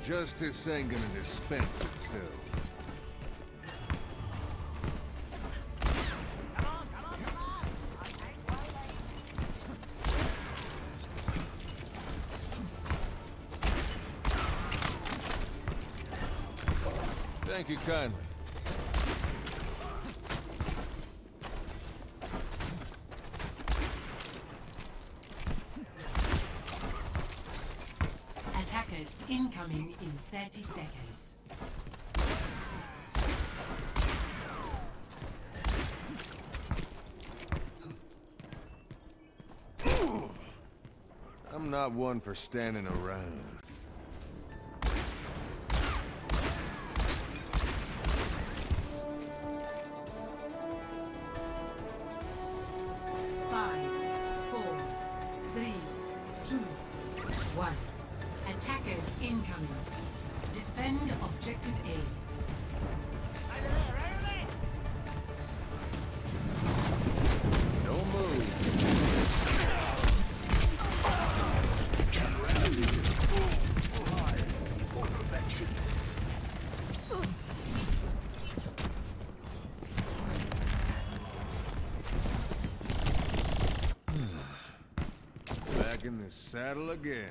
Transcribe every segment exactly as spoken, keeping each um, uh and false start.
Justice ain't gonna dispense itself. Thank you kindly. Attackers incoming in thirty seconds. I'm not one for standing around. Five, four, three, two, one. Attackers incoming. Defend objective A. Don't move. For perfection. Back in the saddle again.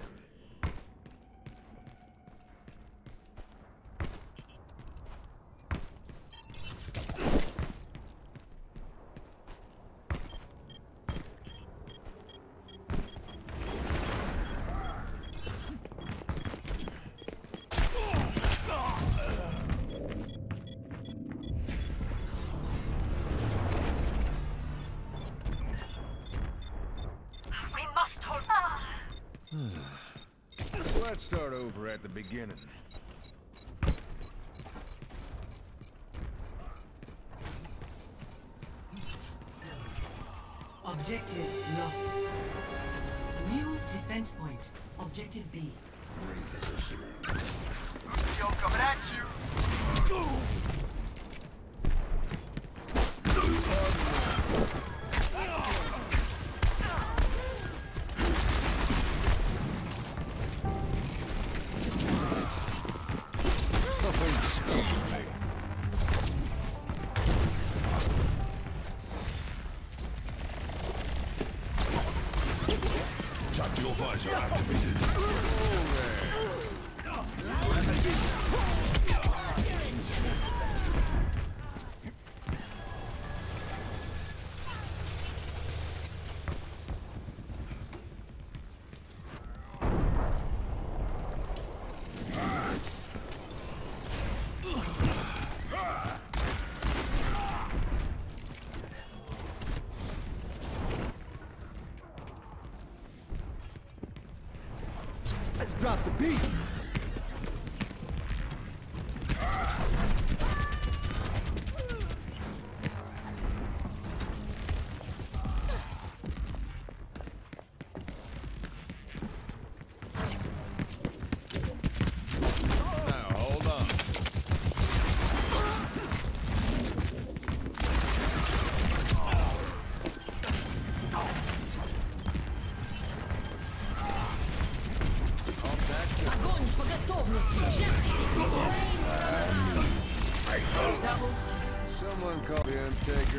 Let's start over at the beginning. Objective lost. New defense point. Objective B. Yo, coming at you. Tactical visor activated. Let's drop the beat. Now, hold on. Огонь по готовности. Double. Someone call the Undertaker.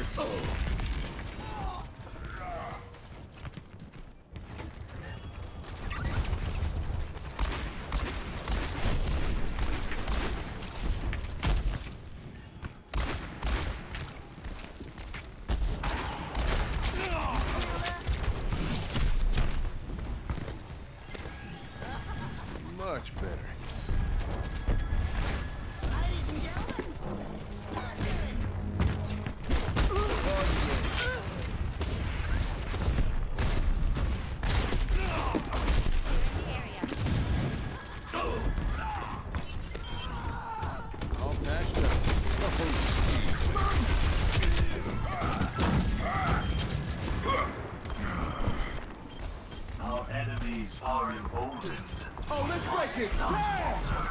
Much better. Ladies and gentlemen, start doing. All patched up. Our enemies are emboldened. Oh, let's break it. Damn!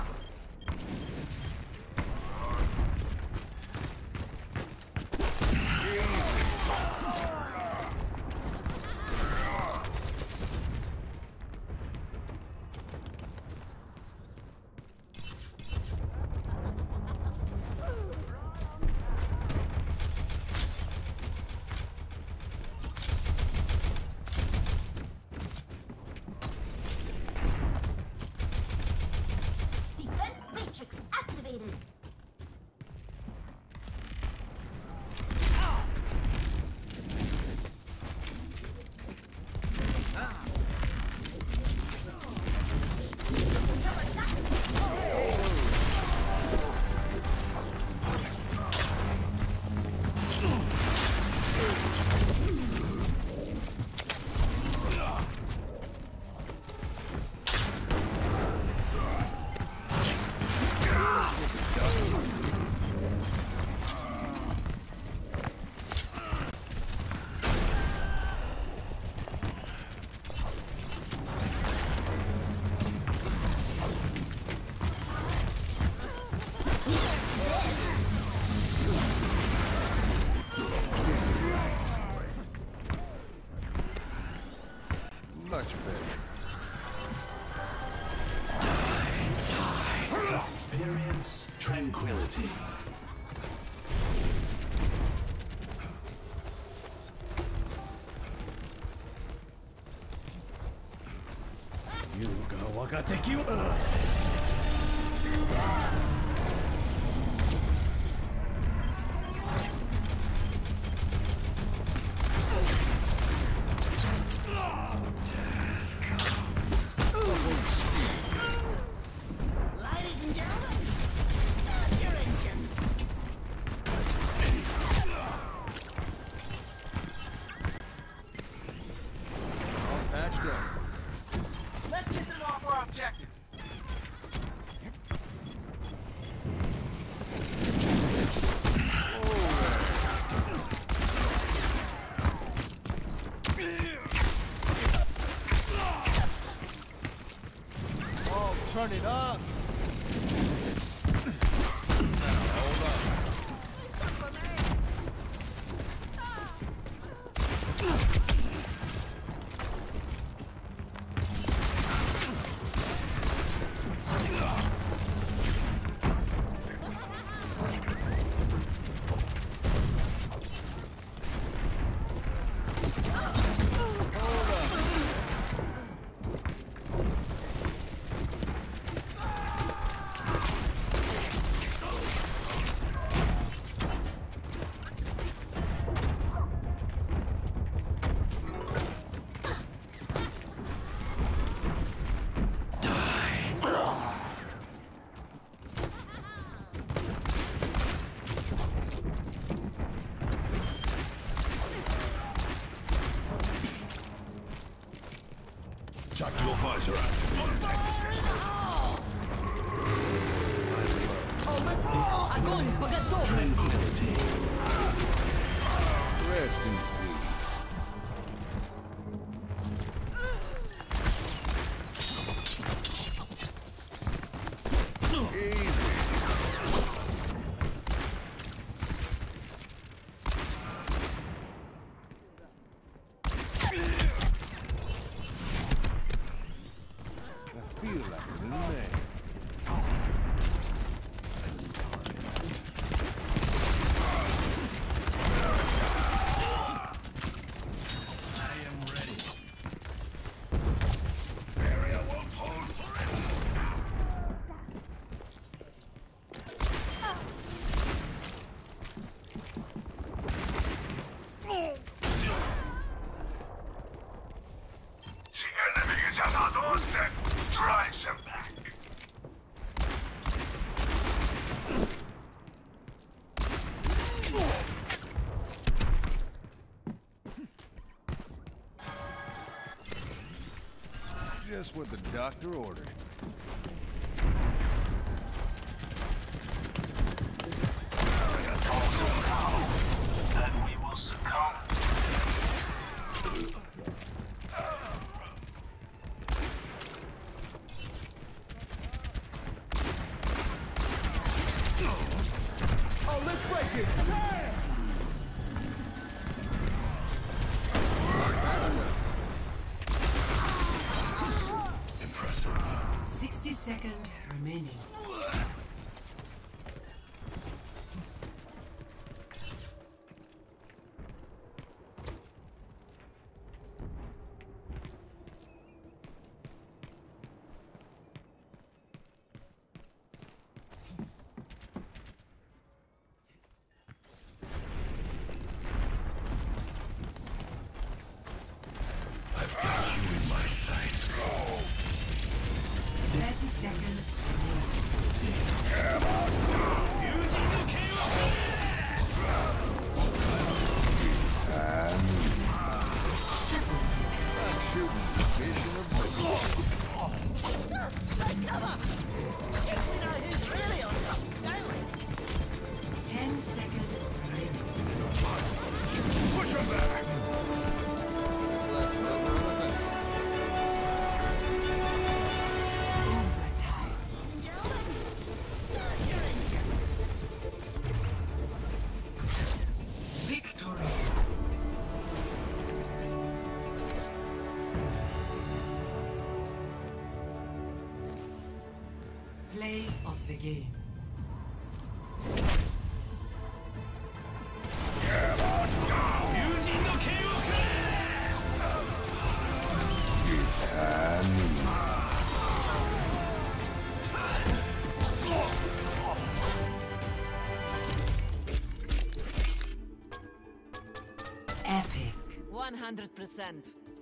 Experience tranquility. Ladies and gentlemen, start your engines. All patched up. Let's get them off our objective. Oh, turn it up. Tactical visor activated. Огонь по готовности! Tranquility. Rest in peace. Easy. I feel like a little man. I am ready. Area won't hold forever. The enemy is at our doorstep. Drive them back. Just what the doctor ordered. And we will succumb. Oh, let's break it. Damn! Impressive. sixty seconds remaining. I've got you in my sights. thirty seconds. I'm shooting division of Take cover! Guess we know who's really on top, don't we? ten seconds remaining. Push him back. Just left another limit. Overtime. Ladies and gentlemen, start your engines. Victory. Play of the game. It's time. Epic. one hundred percent.